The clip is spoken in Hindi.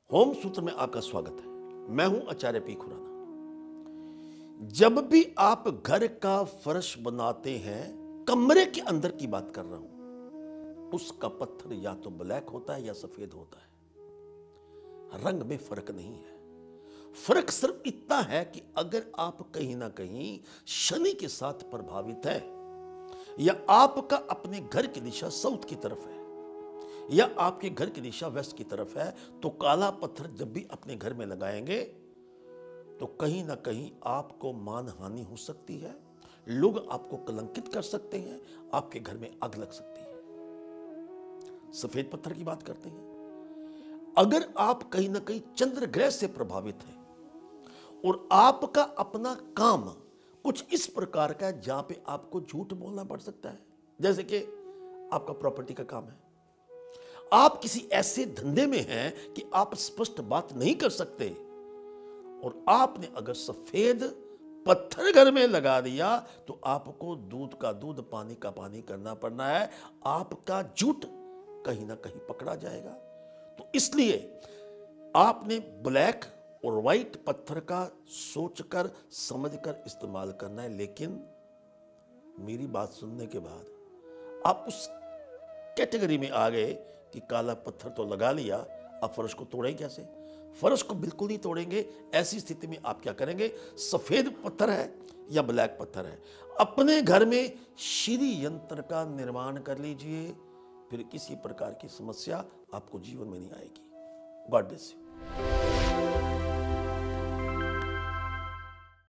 होम सूत्र में आपका स्वागत है। मैं हूं आचार्य पी खुराना। जब भी आप घर का फर्श बनाते हैं, कमरे के अंदर की बात कर रहा हूं, उसका पत्थर या तो ब्लैक होता है या सफेद होता है। रंग में फर्क नहीं है। फर्क सिर्फ इतना है कि अगर आप कहीं ना कहीं शनि के साथ प्रभावित है, या आपका अपने घर की दिशा साउथ की तरफ है, या आपके घर की दिशा वेस्ट की तरफ है, तो काला पत्थर जब भी अपने घर में लगाएंगे तो कहीं ना कहीं आपको मान हानि हो सकती है। लोग आपको कलंकित कर सकते हैं, आपके घर में आग लग सकती है। सफेद पत्थर की बात करते हैं। अगर आप कहीं ना कहीं चंद्र ग्रह से प्रभावित हैं और आपका अपना काम कुछ इस प्रकार का है जहां पे आपको झूठ बोलना पड़ सकता है, जैसे कि आपका प्रॉपर्टी का काम है, आप किसी ऐसे धंधे में हैं कि आप स्पष्ट बात नहीं कर सकते, और आपने अगर सफेद पत्थर घर में लगा दिया तो आपको दूध का दूध पानी का पानी करना पड़ना है। आपका झूठ कहीं ना कहीं पकड़ा जाएगा। तो इसलिए आपने ब्लैक और व्हाइट पत्थर का सोचकर समझकर इस्तेमाल करना है। लेकिन मेरी बात सुनने के बाद आप उस कैटेगरी में आ गए कि काला पत्थर तो लगा लिया, अब फर्श को तोड़ें कैसे? फर्श को बिल्कुल नहीं तोड़ेंगे। ऐसी स्थिति में आप क्या करेंगे? सफेद पत्थर है या ब्लैक पत्थर है, अपने घर में श्री यंत्र का निर्माण कर लीजिए। फिर किसी प्रकार की समस्या आपको जीवन में नहीं आएगी। God bless you.